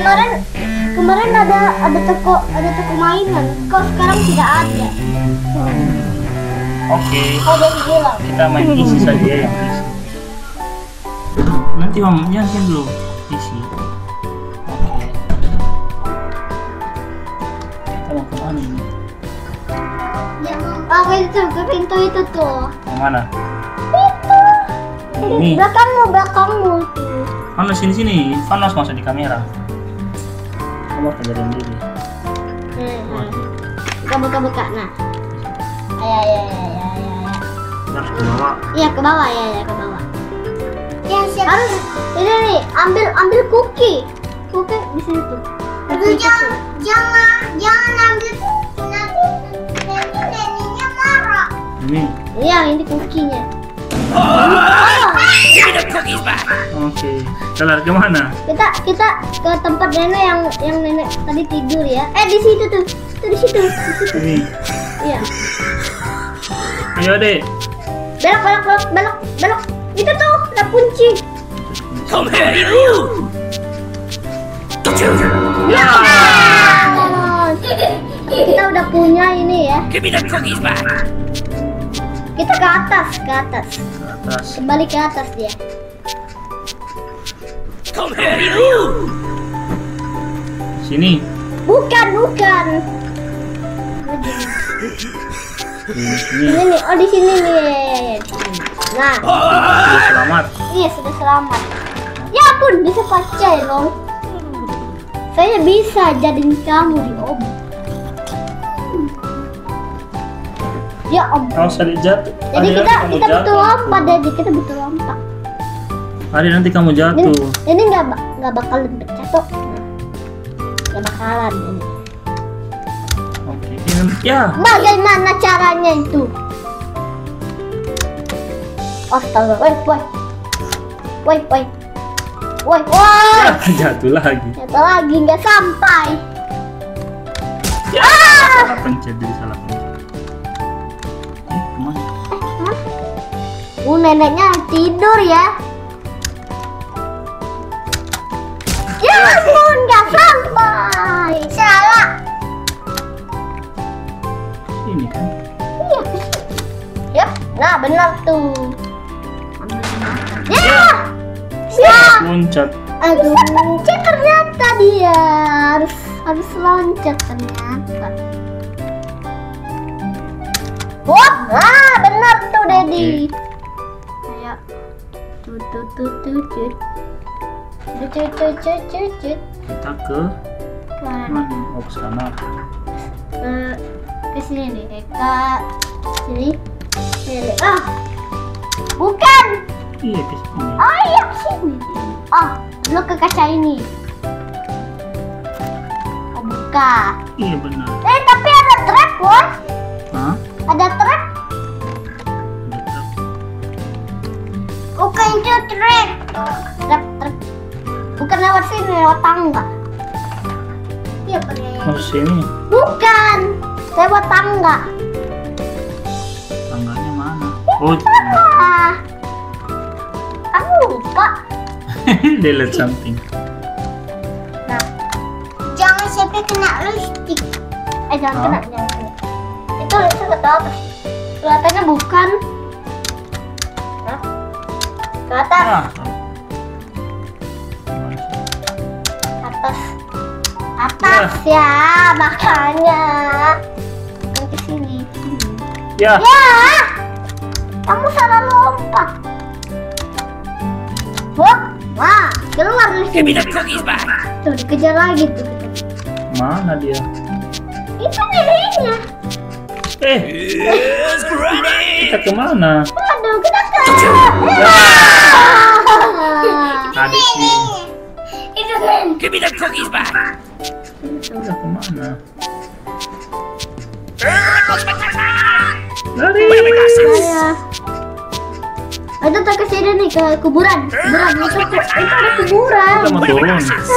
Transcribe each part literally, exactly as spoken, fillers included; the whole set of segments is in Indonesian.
kemarin kemarin ada ada toko ada toko mainan. Kok sekarang tidak ada? Oke. Oh, udah hilang. Kita main isi saja ya, yang isi. Nanti Om yakin dulu isi. Oke. Kita mau kemana ini? Ya, oh itu ke pintu itu tuh. Yang mana? Itu. Ini. Belakangmu, belakangmu tuh. Panos sini sini. Panos masuk di kamera. Kamu harus kejadian diri. Hmm. Buka-buka nah. Ayo ayo ayo ayo ayo. Harus ke bawah. Iya ke bawah ya ya ke bawah. Ya siap. Harus ini nih ambil ambil cookie. Cookie di sini tuh. Tapi jangan jangan jangan ambil cookie nanti nanti neneknya marah. Ini. Iya ini cookienya. Oke. Kita lari kemana? Kita kita ke tempat nenek yang yang nenek tadi tidur ya. Eh di situ tuh. Tuh di situ. Di situ. Ini. Iya. Ayo deh. Belok belok belok belok belok. Itu tuh ada kunci. Come here, you! Ya. Kita udah punya ini ya. Give me the cookies back! Kita ke atas, ke atas. Ke atas. Kembali ke atas dia. Come here, you! Sini. Bukan, bukan. Sini. Sini. Ini nih, oh di sini nih. Nah, Sudah selamat. iya sudah selamat. Ya ampun, bisa percaya dong. Saya bisa jadiin kamu di om. Ya om. Kalau sedih jatuh. Jadi Adi, kita nanti kamu kita butuh jatuh. lompat jadi kita butuh lompat. Adi nanti kamu Ini jatuh. ini nggak ba- nggak bakalan pecah kok. Nggak bakalan ini. Oke. Ini- Ya. Bagaimana caranya itu? Astaga, woi, woi, woi, woi, woi, woi, Ya, jatuh lagi. ternyata lagi nggak sampai. Ya. Salah pencet jadi salah pencet. Eh, kemana? Uh, neneknya tidur ya. Ya ampun, nggak sampai. Salah. Ini kan. Iya. Ya, nah benar tuh. Ya, ya. Loncat. Aduh, loncat ternyata dia harus harus loncat ternyata. Wah, ah benar tuh Dedi. Ayo, tut tut tut tut tut tut tut tut tut tut tut. Kita ke Mana? mana? Oh, ke sana. Ke ke sini nih, eh, ke sini. Sini. Ah, bukan. Iya, ke sini. Oh iya ke sini. Oh, lu ke kaca ini. Oh buka. Iya benar. Eh tapi ada trap bos. Hah? Ada trap. Ada trap. Bukan itu trap. Trap trap. Bukan lewat sini, lewat tangga. Iya pakai. Oh, sini. Bukan. Lewat tangga. Tangganya mana? Oh, Ah. Aku lupa. delete something. Nah. Jangan sampai kena listrik. Eh jangan Hah? kena, jangan kena. Itu listrik ke atas. Kelihatannya bukan. Hah? Ke atas. Ah. Atas. Atas ya, makanya. Bukan ke sini. Ya. Ya. Kamu salah lompat. Wah, wah, keluar dari Give me sini. the cookies back! Tuh dikejar lagi tuh kita. Mana dia? Itu neneknya. Eh, Here's Granny! kita kemana? Aduh, kita ke. Tadi sih. Itu kan. Give me the cookies back! Kita udah kemana? Where Lari. are my glasses? Saya. Itu tuh ke sini nih ke kuburan. Kuburan itu itu ada kuburan. Kita mau turun.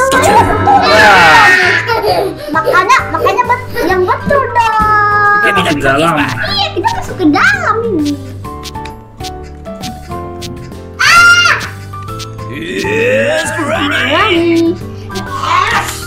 Makanya makanya bet- yang betul dong. Give me the Di cookies dalam. back! Iya, kita masuk ke dalam ini. Ah! Here's Granny! Lagi. Yes.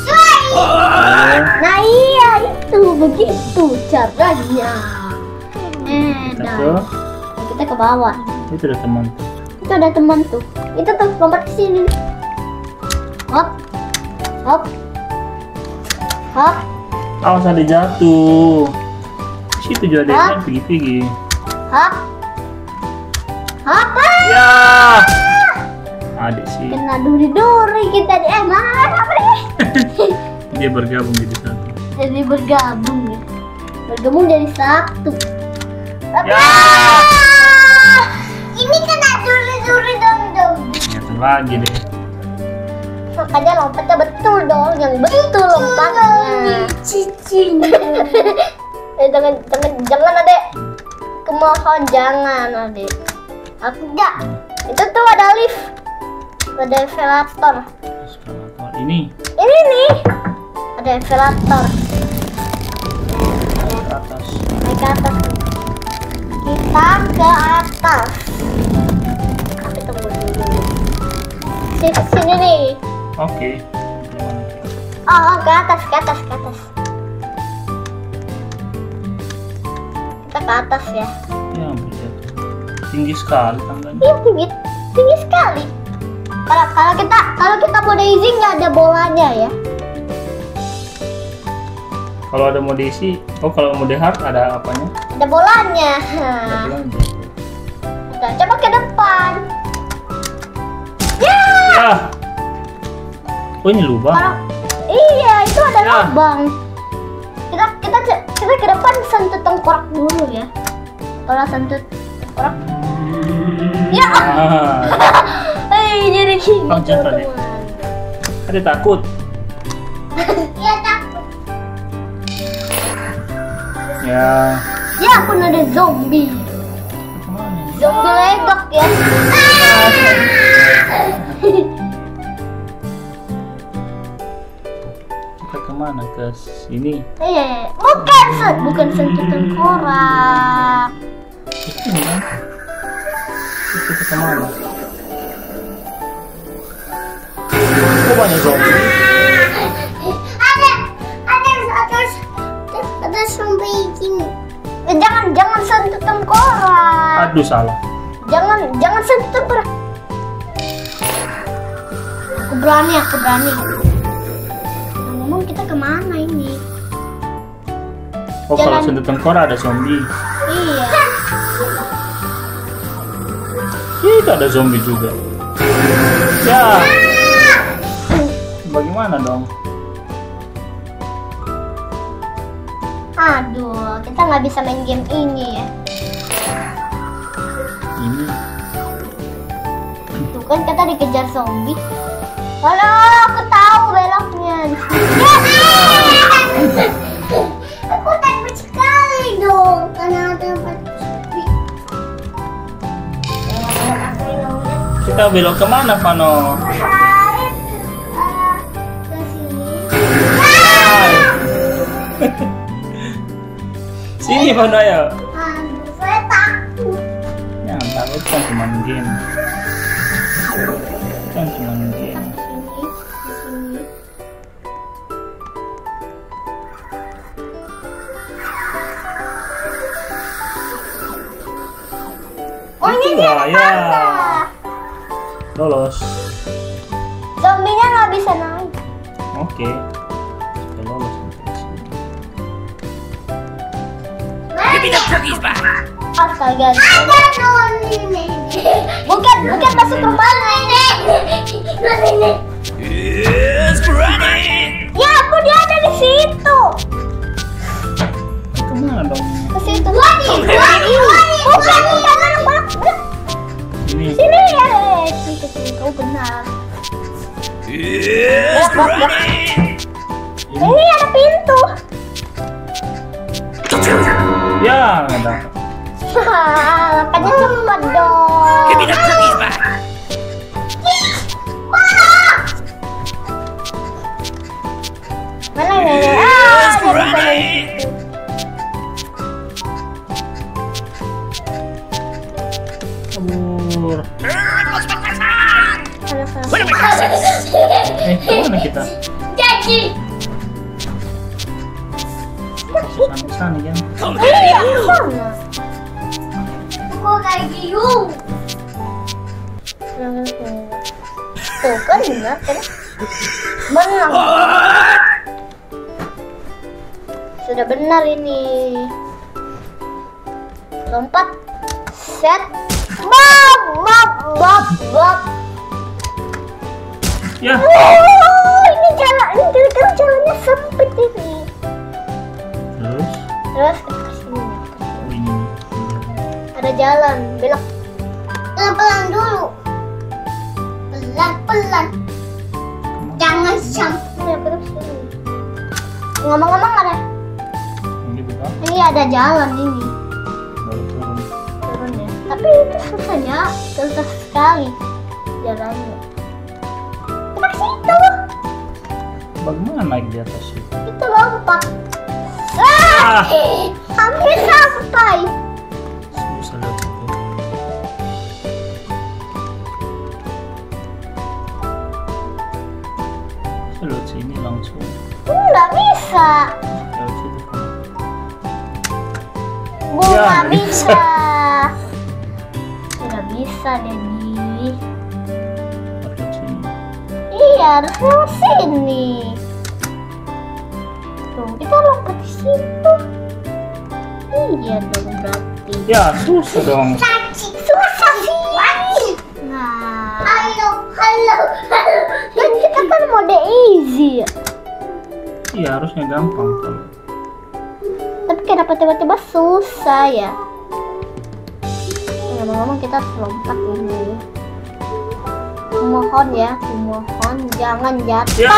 begitu caranya. Eh, Kita dah. ke, Kita ke bawah. itu ada teman. Itu ada teman tuh. Itu tuh lompat ke sini. Hop. Hop. Hop. Awas ada jatuh. Di situ juga ada yang Hah? main pergi-pergi. Hop. Hop. Ya. Adik sih. Kena duri-duri kita di eh mana pergi? Dia bergabung jadi satu. Jadi bergabung ya. Bergabung jadi satu. Tapi Ya. Ah! Ini kena duri-duri dong dong. Jatuh lagi deh. Makanya lompatnya betul dong, yang betul lompatnya. Cicing. eh, jangan jangan jangan adek. Kemohon jangan adek. Aku enggak. Itu tuh ada lift. Ada elevator. Eskalator ini Ini nih. Ada elevator. ke atas. Naik ke atas. Kita ke atas. Tapi tunggu dulu. Sini, sini nih. Oke. Oh, ke atas, ke atas, ke atas. Kita ke atas ya. Ya ampun jatuh. Tinggi sekali tangganya. Iya tinggi, tinggi sekali. Kalau kalau kita kalau kita mau daisy nggak ada bolanya ya. Kalau ada mode isi, oh kalau mode hard ada apanya? Ada bolanya. Ada belanja. Nah, coba ke depan. Ya. Ya. Oh ini lubang. Kalau iya itu ada Ya. lubang. Kita kita kita ke depan sentuh tengkorak dulu ya. Kalau sentuh tengkorak. Ya. Ah, Eh jadi gini. Oh, jatuh deh. teman-teman. ada takut. Iya takut. Ya. Ya pun ada zombie. Kemana ini? Zombie ledok ya. Kita kemana? Ke sini. Eh, bukan sen, bukan sentuh tengkorak. Ke sini kan? Terus kita kemana? Oh banyak zombie. Ada, ada, ada, ada zombie gini. Eh, jangan, jangan sentuh tengkorak. Aduh salah. Jangan, jangan sentuh tengkorak. Aku berani, aku berani. Ngomong kita kemana ini? Oh kalau Jalan. sentuh tengkorak ada zombie. Iya. Ih, itu ada zombie juga. Ya. Bagaimana dong? Aduh, kita nggak bisa main game ini ya. Ini. Tuh kan kita dikejar zombie. Halo, aku tahu beloknya. Aku takut sekali dong karena ada zombie. Kita belok kemana, Vano? Ke sini. Sini, Vano ayo. Aduh, saya takut. Ya, takut kan cuma game. Kan cuma game. Sini, ke sini. Oh, ini Itu dia lah, ada ya. tangga. Lolos. Zombinya nggak bisa naik. Oke. Kita lolos sampai sini. Give me the cookies back. Astaga. Ada dong ini. Bukan, bukan masuk rumahnya ini. Ini. It's running. Ya ampun, dia ada di situ. Kemana dong? Ke situ. Wadi, wadi, wadi. Bukan, bukan, mana balak. Sini. Sini ya. Eh, situ, situ. Kau benar. It's running. Ini ada pintu. Ya, nggak dapat. Wah, makanya cepat dong. Give me the cookies back. Mana ini? Ah, It's dia bisa dari running. situ. Kabur. Sana, sana. What am I Eh, kemana kita? Jadi. sana kan. Come Iya, here, you! sana. Kok kayak gitu? Tuh kan benar kan? Benar. Sudah benar ini. Lompat. Set. Bab, bab, bab, bab. Ya. Oh, ini jalan, ini gara-gara jalannya sempit ini. Terus, Terus kita kesini. oh ini. Ada jalan, belok. Pelan-pelan dulu. Pelan-pelan. Jangan sampai belok sini. Ngomong-ngomong ada. Gitu kan? Ini ada jalan ini. Baru turun. Turun ya. Tapi itu susahnya, susah sekali jalannya. Kita ke situ. Bagaimana naik di atas itu? Kita lompat. Ah, Ah. eh, hampir sampai. Susah lihat itu. Saya lihat sini langsung. Nggak bisa. Lewat situ kan. Bu, Ya, nggak bisa. bisa. Tidak bisa, Dedi. Lewat sini. Iya, harus lewat sini. Tuh, kita lompat di situ. Iya dong berarti. Ya, susah dong. Caci, susah sih. Nah. Halo, halo, halo. Kan kita kan mode easy. Iya, harusnya gampang kalau. Tapi kenapa tiba-tiba susah ya? Ngomong-ngomong kita harus lompat ini. Mohon ya, mohon jangan jatuh. Ya.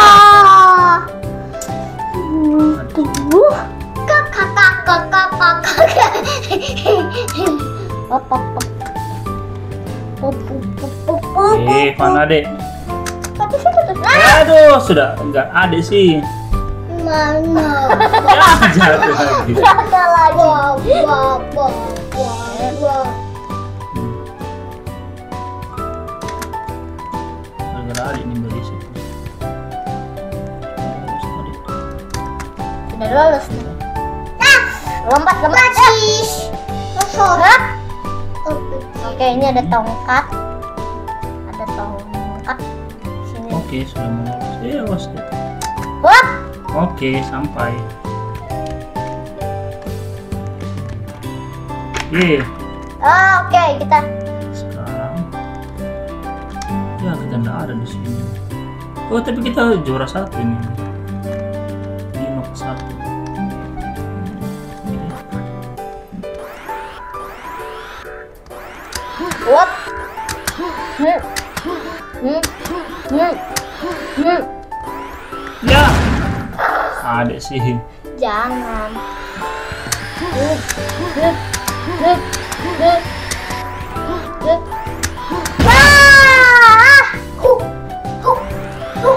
Hmm, Tuh, kakak kakak kakak kakak. Op op op. Op op op op op. Eh, mana dek? Tapi saya tetap. Eh, aduh, sudah enggak ada sih. Mana? Ya, jatuh lagi. Ada lagi. Wah, wah, wah, wah, wah. Gara-gara adik ini beli situ. Sudah lolos nih. Nah, lompat lompat. Hah? Oke, ini ada tongkat. Ada tongkat. Sini. Oke, sudah mau lulus. Eh, awas deh. Wah, Oke, sampai. Ye, ah, oke kita. sekarang ya kita nggak ada di sini. Oh, tapi kita juara satu ini. Ini nomor satu. Wop. Hmm. Hmm. Hmm. Hmm. Ya, ada sih. Jangan. Hmm. Hmm. Hmm. Hmm. Hmm. Ah! Huh. Huh. Huh.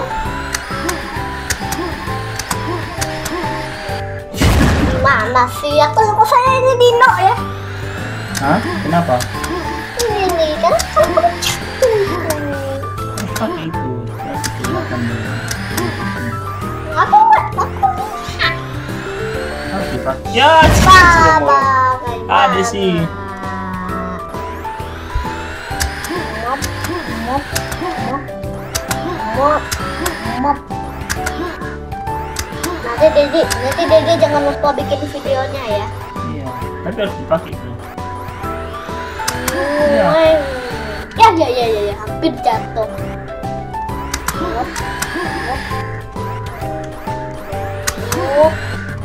Gimana sih? Aku lupa saya ini Dino ya. Hah? Kenapa? Ini nih kan aku Pakai itu. Ya, kelihatan dulu. aku nggak aku lihat. Harus dipakai. Ya, sudah mau. Ada sih. Mop, mop, mop, mop, mop. Nanti Dedi, nanti Dedi jangan lupa bikin videonya ya. Iya, tapi harus dipakai itu. Ya, ya, ya, ya, ya, ya. Hampir jatuh. Mop, mop, mop.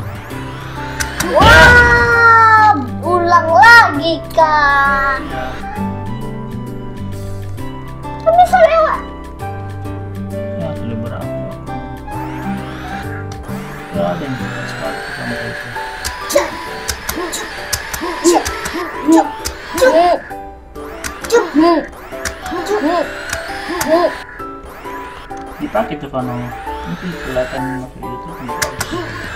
Wah, ulang lagi kan. Ya. Kan bisa lewat. Ya, sudah berapa? Ya, ada yang kita sepatu sama itu. Cuk, cuk, cuk, cuk, cuk, cuk, cuk. Dipakai tuh panel. Nanti kelihatan masuk YouTube nggak bagus.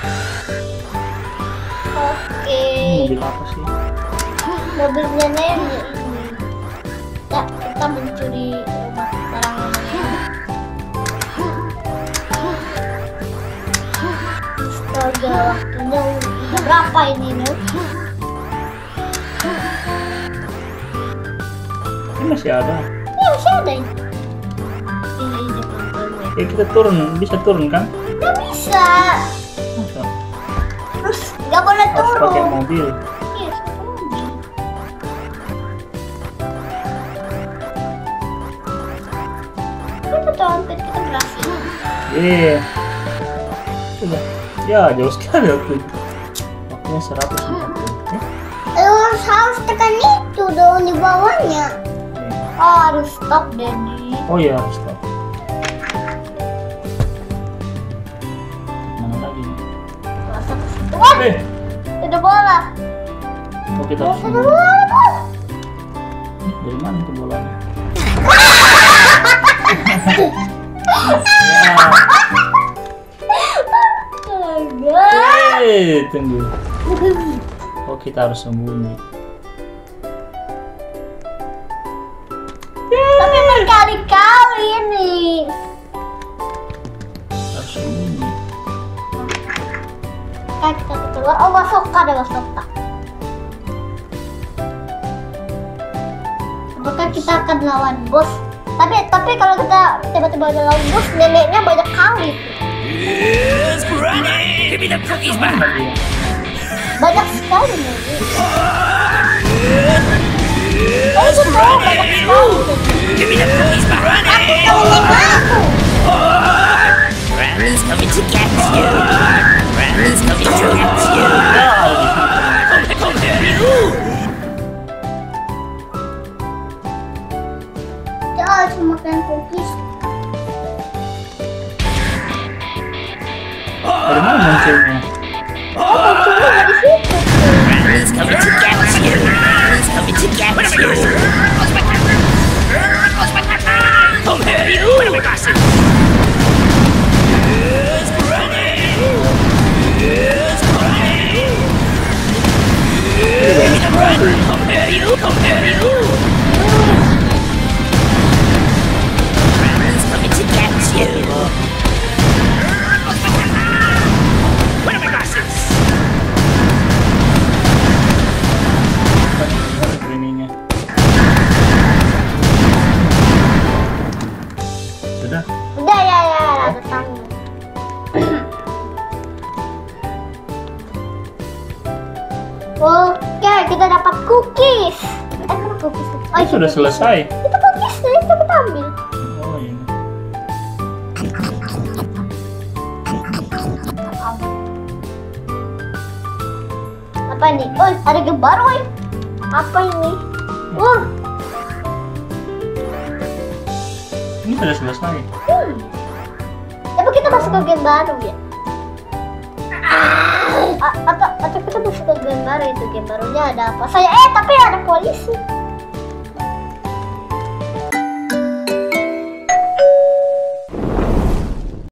Oke, Ini mobil apa sih? mobilnya nenek ini. Ya, kita mencuri rumah barang nenek. Astaga, waktunya udah berapa ini nih? Ini masih ada. Iya masih ada ini. Ini ini teman-teman. Ya kita turun, bisa turun kan? Nggak bisa. Masa? Terus nggak boleh Harus turun. pakai mobil. Iya, pakai mobil. Ini betul hampir kita berhasil. Iya. Sudah. Ya jauh sekali waktu itu. Waktunya seratus empat puluh. Ya? Harus harus tekan itu dong di bawahnya. Iya. Oh harus stop Daddy. Oh iya harus stop. Mana lagi nih? Wah, Eh, ada bola. oh kita Wah, harus ada nunggu. bola, ada bola. Dari mana itu bolanya? Ya. Astaga. Eh, tunggu. Oh kita harus sembunyi. Tapi berkali-kali nih. Harus sembunyi. Kan kita keluar. Oh masuk ada masuk tak. Apakah kita akan lawan bos? Tapi tapi kalau kita tiba-tiba ada lawan bos, neneknya banyak kali. Here's Granny! Give me the cookies back! Lagi ya. Banyak sekali nenek. Oh Here's itu tahu banyak Granny! sekali. Give me the cookies back! Granny! Kalau nenek aku. Granny's coming to get you! Granny's coming to get you! Come here, you! Kita harus makan cookies. Dari mana munculnya? Oh cuma dari situ. Granny's coming to get you! Granny's coming to get you! Come here, you! Where are my glasses? Here's Granny! Here's Granny! Here's Granny! Come here, you! Come here, you! Granny's coming to get you! Where are my glasses? Screeningnya. Sudah. Udah ya ya ada tangga. Oke kita dapat cookies. Eh mana cookies? Oh Oh, sudah selesai. Itu cookies nih kita ambil. Oh ini. Apa ini? Oh ada game baru eh. Apa ini? Wah. Ini sudah selesai. Hmm. Tapi kita masuk ke game baru ya. A- atau atau kita masuk ke game baru itu game barunya ada apa? Saya eh tapi ada polisi.